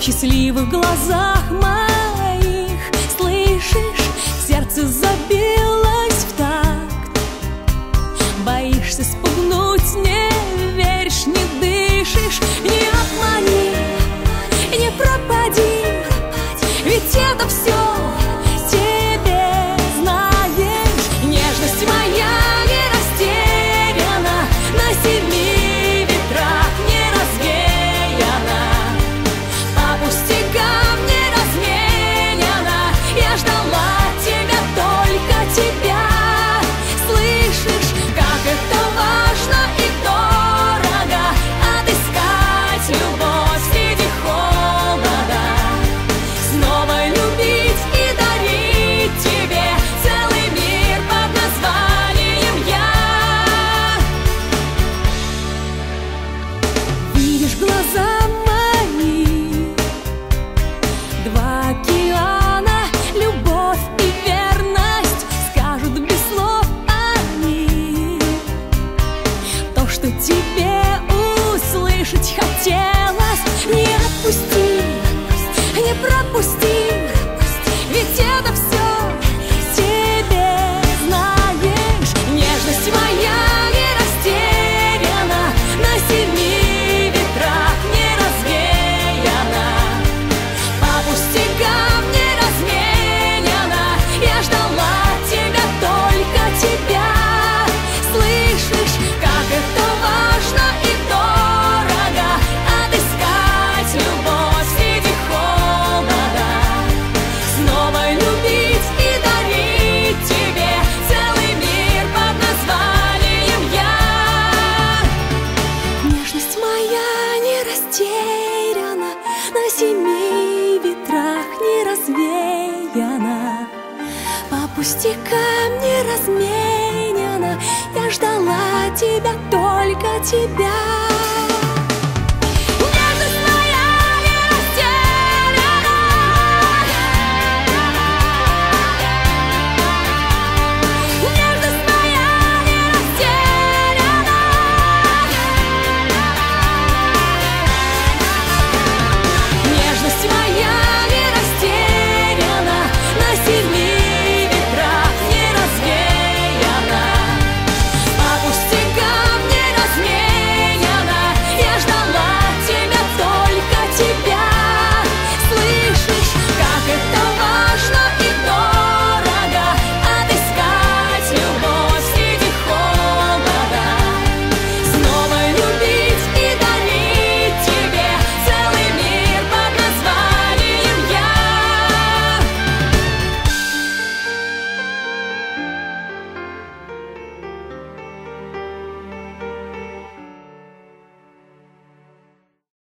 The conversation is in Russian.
счастливых глазах моих. Слышишь, сердце забилось в такт. Боишься спугнуть, не веришь, не дышишь. Не обмани, не пропади, ведь это все тебе, знаешь. Нежность моя не растеряна, на семи ветрах не развеяна, по пустякам не разменяна. Я ждала тебя, только тебя. Слышишь, как это важно и дорого отыскать любовь среди холода, снова любить и дарить тебе целый мир под названием я. Видишь глаза мои, два океана, любовь и верность, скажут без слов они то, что тебе услышать хотелось. Не отпусти, не пропусти, ведь это все тебе, знаешь. Нежность моя не растеряна, на семи ветрах не развеяна, по пустякам не разменяна. Я ждала тебя, только тебя. Слышишь, как это важно и дорого отыскать любовь среди холода, снова любить и дарить тебе целый мир под названием я. Нежность моя не растеряна, на семи ветрах не развеяна, по пустякам не разменяна. Я ждала тебя, только тебя.